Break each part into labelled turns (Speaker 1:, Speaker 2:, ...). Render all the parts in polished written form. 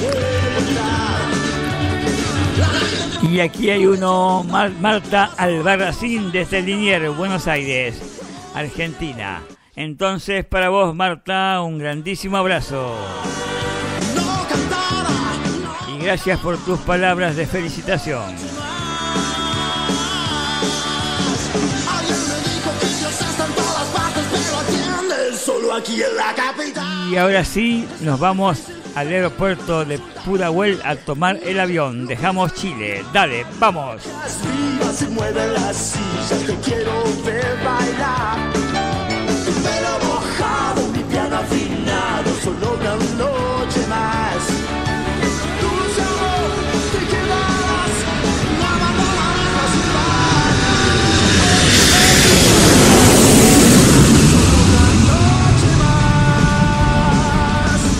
Speaker 1: Y aquí hay uno, Marta Albarracín desde Liniers, Buenos Aires, Argentina. Entonces, para vos, Marta, un grandísimo abrazo. Y gracias por tus palabras de felicitación. Y ahora sí, nos vamos al aeropuerto de Pudahuel a tomar el avión. Dejamos Chile. Dale, vamos.
Speaker 2: Se mueven las sillas, te quiero ver bailar. Tu pelo mojado, mi piano afinado, solo una noche más. Dulce amor, te quedas, nada más igual. Solo una noche más.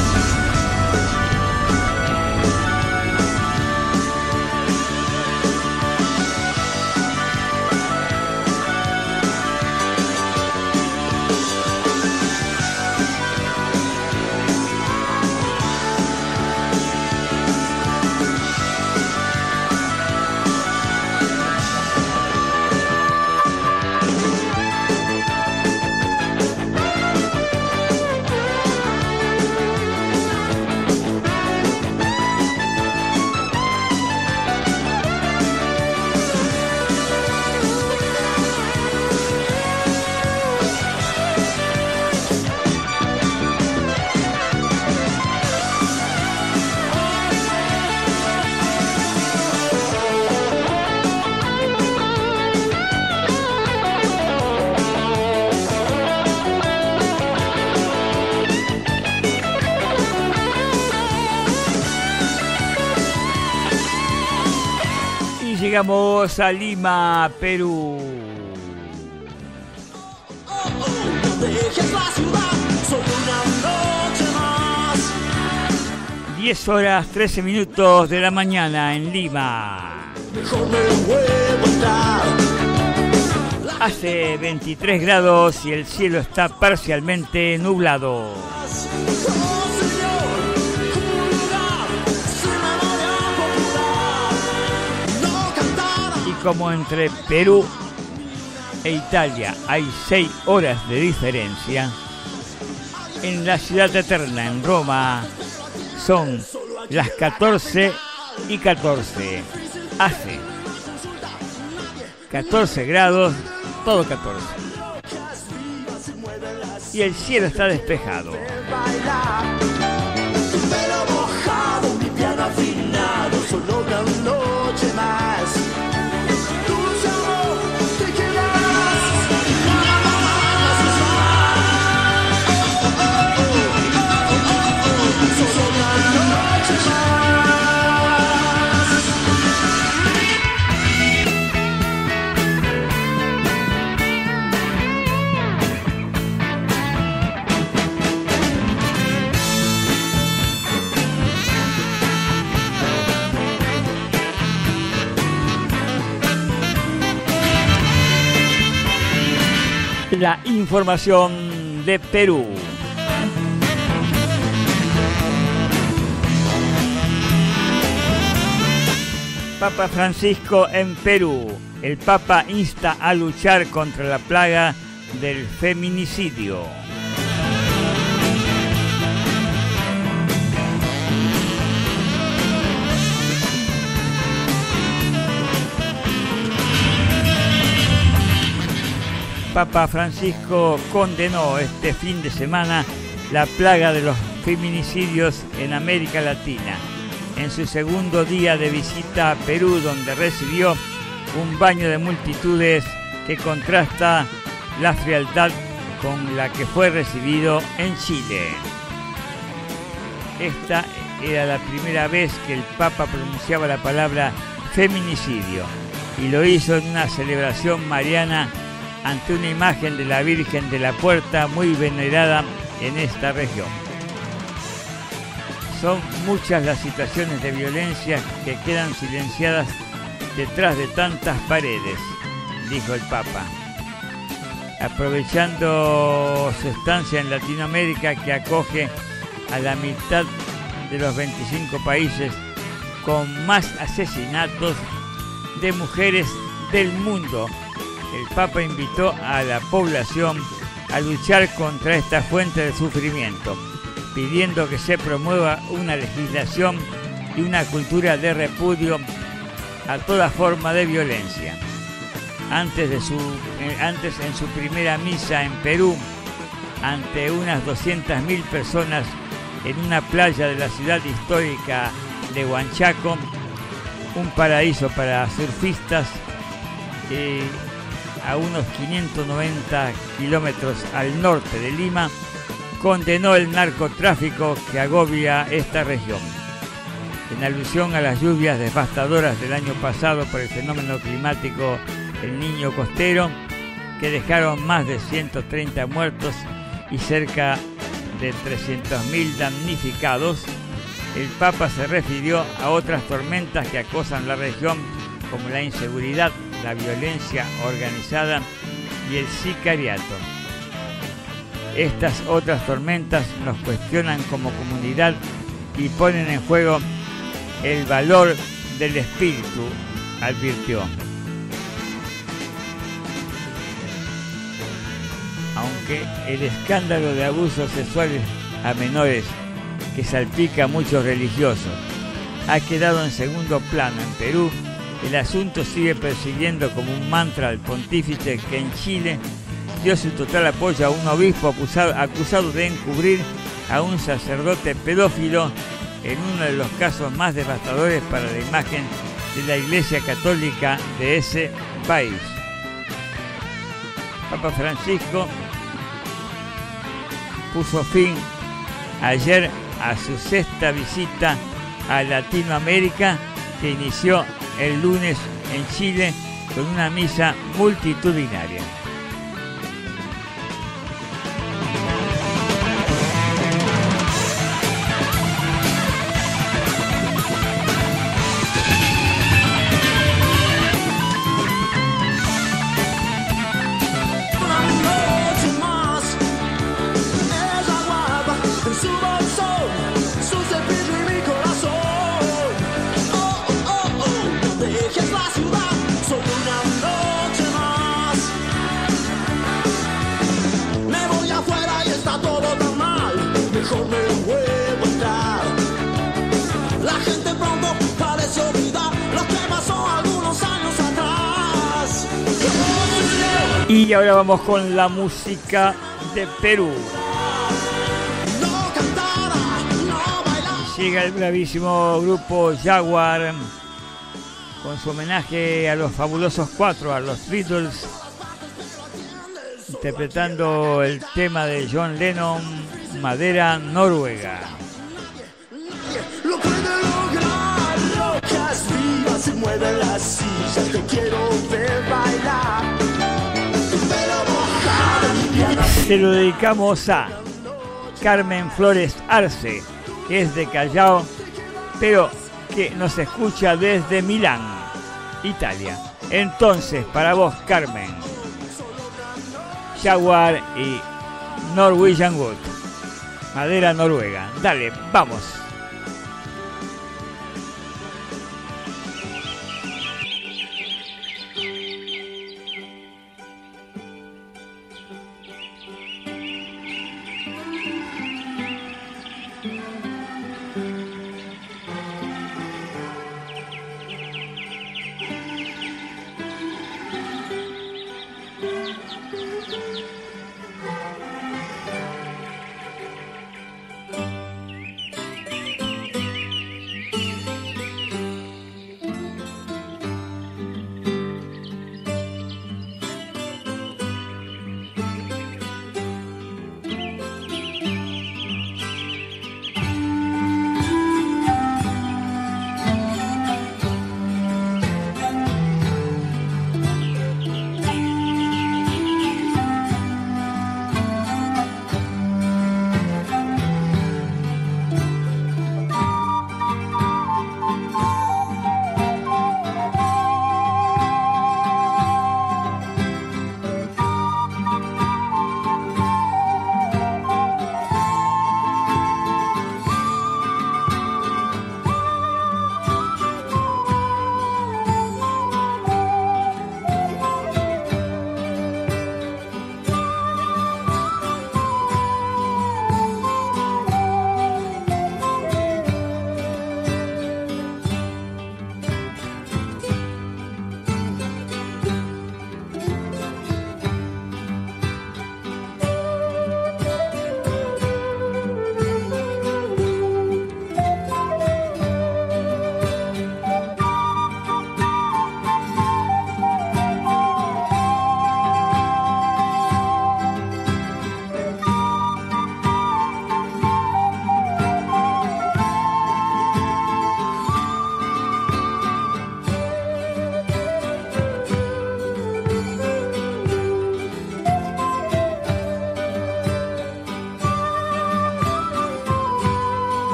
Speaker 1: Llegamos a Lima, Perú.
Speaker 2: Dejes la ciudad, solo una noche más.
Speaker 1: 10 horas 13 minutos de la mañana en Lima.
Speaker 2: Mejor me vuelvo a entrar.
Speaker 1: Hace 23 grados y el cielo está parcialmente nublado. Como entre Perú e Italia hay 6 horas de diferencia, en la ciudad eterna, en Roma, son las 14:14. Hace 14 grados, todo 14. Y el cielo está despejado.
Speaker 2: Pero mojado, mi piano afinado, solo una noche más.
Speaker 1: La información de Perú. Papa Francisco en Perú. El Papa insta a luchar contra la plaga del feminicidio. Papa Francisco condenó este fin de semana la plaga de los feminicidios en América Latina, en su segundo día de visita a Perú, donde recibió un baño de multitudes que contrasta la frialdad con la que fue recibido en Chile. Esta era la primera vez que el Papa pronunciaba la palabra feminicidio, y lo hizo en una celebración mariana ante una imagen de la Virgen de la Puerta muy venerada en esta región. Son muchas las situaciones de violencia que quedan silenciadas detrás de tantas paredes, dijo el Papa, aprovechando su estancia en Latinoamérica, que acoge a la mitad de los 25 países con más asesinatos de mujeres del mundo. El Papa invitó a la población a luchar contra esta fuente de sufrimiento, pidiendo que se promueva una legislación y una cultura de repudio a toda forma de violencia. Antes en su primera misa en Perú, ante unas 200.000 personas en una playa de la ciudad histórica de Huanchaco, un paraíso para surfistas, a unos 590 kilómetros al norte de Lima, condenó el narcotráfico que agobia esta región. En alusión a las lluvias devastadoras del año pasado por el fenómeno climático El Niño Costero, que dejaron más de 130 muertos y cerca de 300.000 damnificados, el Papa se refirió a otras tormentas que acosan la región, como la inseguridad, la violencia organizada y el sicariato. Estas otras tormentas nos cuestionan como comunidad y ponen en juego el valor del espíritu, advirtió. Aunque el escándalo de abusos sexuales a menores que salpica a muchos religiosos ha quedado en segundo plano en Perú, el asunto sigue persiguiendo como un mantra al pontífice, que en Chile dio su total apoyo a un obispo acusado de encubrir a un sacerdote pedófilo en uno de los casos más devastadores para la imagen de la Iglesia Católica de ese país. Papa Francisco puso fin ayer a su sexta visita a Latinoamérica, que inició el lunes en Chile con una misa multitudinaria. Y ahora vamos con la música de Perú. Llega el bravísimo grupo Jaguar con su homenaje a los fabulosos cuatro, a los Beatles, interpretando el tema de John Lennon, Madera Noruega.
Speaker 2: Se mueven las sillas, te quiero ver bailar.
Speaker 1: Se lo dedicamos a Carmen Flores Arce, que es de Callao, pero que nos escucha desde Milán, Italia. Entonces, para vos, Carmen, Jaguar y Norwegian Wood, Madera Noruega. Dale, vamos.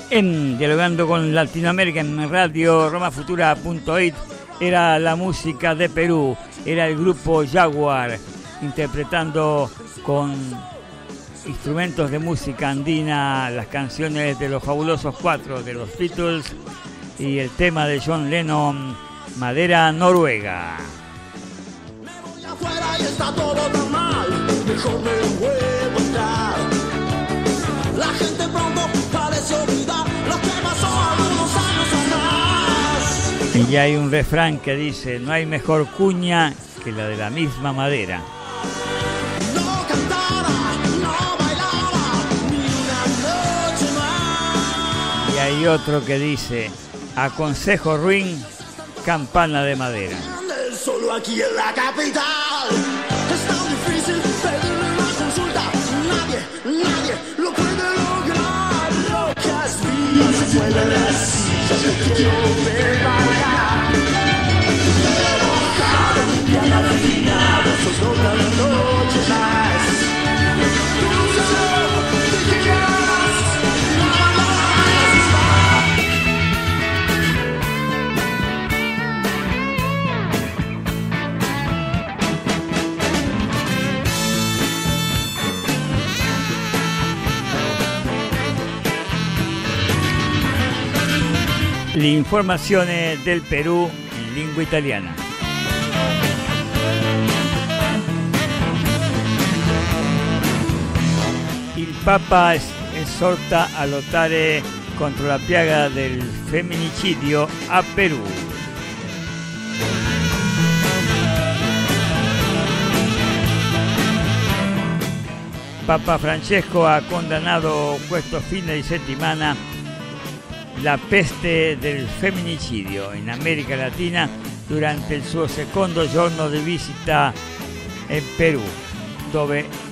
Speaker 1: En Dialogando con Latinoamérica en Radio romafutura.it era la música de Perú, era el grupo Jaguar interpretando con instrumentos de música andina las canciones de los Fabulosos Cuatro de los Beatles y el tema de John Lennon, Madera Noruega.
Speaker 2: Afuera y está todo tan mal, mejor me vuelvo a entrar. La gente pronto parece olvidar lo que pasó algunos años atrás.
Speaker 1: Y ya hay un refrán que dice: no hay mejor cuña que la de la misma madera.
Speaker 2: No cantara, no bailara, ni una noche más.
Speaker 1: Y hay otro que dice: a consejo ruin, campana de madera.
Speaker 2: Solo aquí en la capital es tan difícil pedirle una consulta. Nadie lo puede lograr. Locas vías se mueven las sillas. Yo quiero ver bailar. Mojado, bien afinado, solo una noche más. Tú solo te quedas, nada más.
Speaker 1: L'informazione del Perù in lingua italiana. Il Papa esorta a lottare contro la piaga del femminicidio a Perù. Papa Francesco ha condannato questo fine di settimana la peste del femminicidio in America Latina durante il suo secondo giorno di visita in Perù, dove